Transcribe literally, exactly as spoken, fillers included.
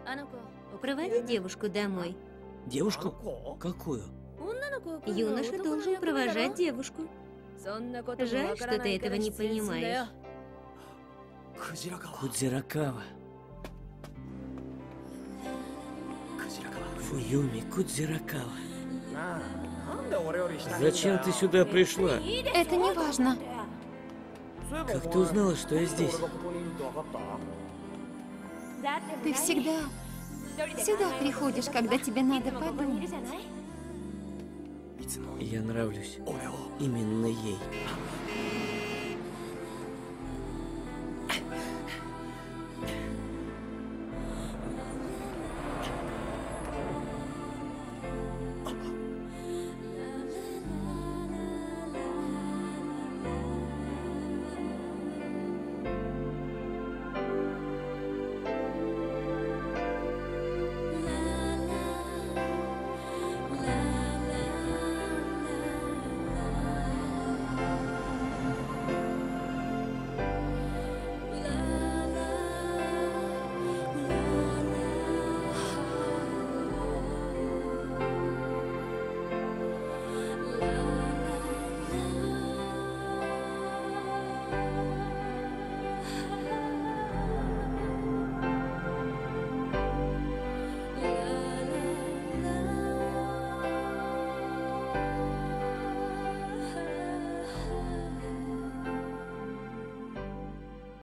Проводи девушку домой. Девушку? Какую? Юноша должен провожать девушку. Жаль, что ты этого не понимаешь. Кудзиракава. Фуюми Кудзиракава. Зачем ты сюда пришла? Это не важно. Как ты узнала, что я здесь? Ты всегда сюда приходишь, когда тебе надо подумать. Я нравлюсь именно ей.